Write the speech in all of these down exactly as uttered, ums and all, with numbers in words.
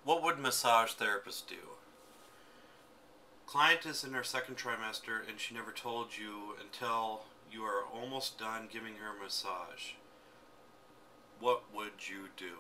What would massage therapists do? Client is in her second trimester and she never told you until you are almost done giving her a massage. What would you do?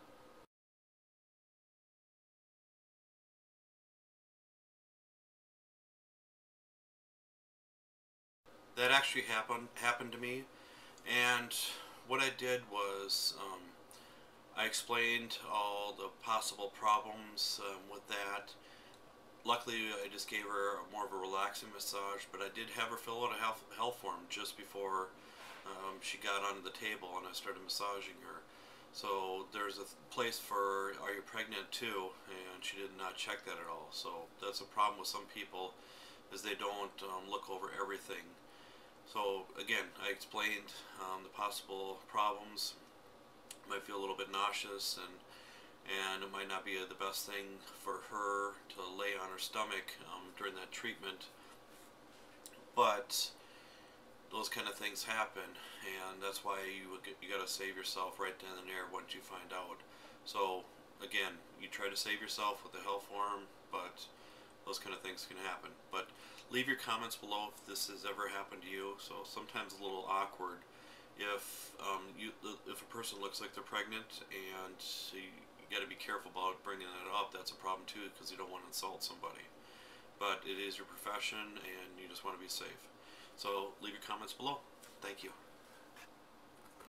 That actually happened happened to me, and what I did was um, I explained all the possible problems um, with that. Luckily, I just gave her a more of a relaxing massage, but I did have her fill out a health, health form just before um, she got onto the table and I started massaging her. So there's a place for "Are you pregnant too?" and she did not check that at all. So that's a problem with some people, is they don't um, look over everything. So again, I explained um, the possible problems. Might feel a little bit nauseous, and and it might not be the best thing for her to lay on her stomach um, during that treatment. But those kind of things happen, and that's why you you got to save yourself right then and there once you find out. So again, you try to save yourself with the health form, but those kind of things can happen. But leave your comments below if this has ever happened to you. So sometimes a little awkward if um, you if a person looks like they're pregnant, and you, you got to be careful about bringing that up. That's a problem too, because you don't want to insult somebody. But it is your profession, and you just want to be safe. So leave your comments below. Thank you.